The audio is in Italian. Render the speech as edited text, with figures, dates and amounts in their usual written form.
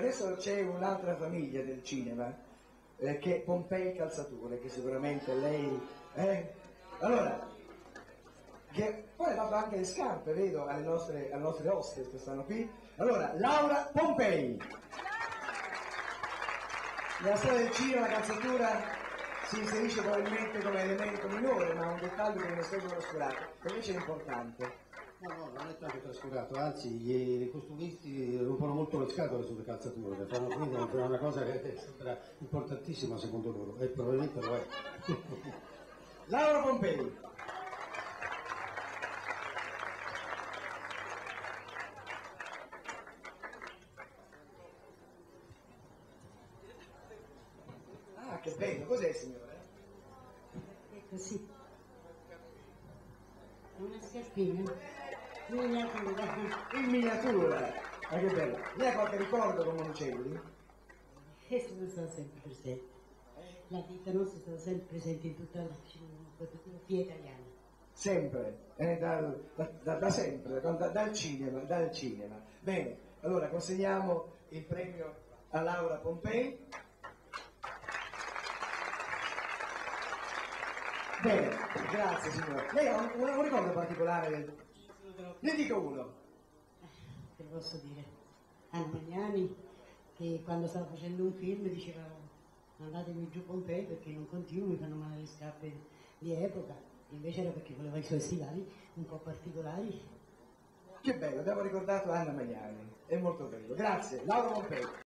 adesso c'è un'altra famiglia del cinema, che è Pompei Calzature, che sicuramente lei... Allora, che poi ha dato anche le scarpe, vedo, alle nostre hostess che stanno qui. Allora, Laura Pompei. Nella storia del cinema la calzatura si inserisce probabilmente come elemento minore, ma è un dettaglio che non è stato trascurato, che invece è importante. No, non è tanto trascurato, anzi i costumisti rompono molto le scatole sulle calzature, fanno quindi una cosa che sembra importantissima secondo loro, e probabilmente lo è. Laura Pompei. Ah, che bello, cos'è signore? È così. Una scarpina. Miniatura. In miniatura! Ma che bello! Lei ha qualche ricordo con Monicelli? E sono stata sempre presente. La vita nostra è stata sempre presente in tutta la cinematografia italiana. Sempre, da sempre, dal cinema. Bene, allora consegniamo il premio a Laura Pompei. Bene, grazie signore. Lei ha un ricordo particolare? Ne dico uno. Te lo posso dire. Anna Magnani, che quando stava facendo un film diceva andatemi giù Pompei perché non continuo, mi fanno male le scarpe di epoca. Invece era perché voleva i suoi stivali un po' particolari. Che bello, abbiamo ricordato Anna Magnani, è molto bello. Grazie, Laura Pompei.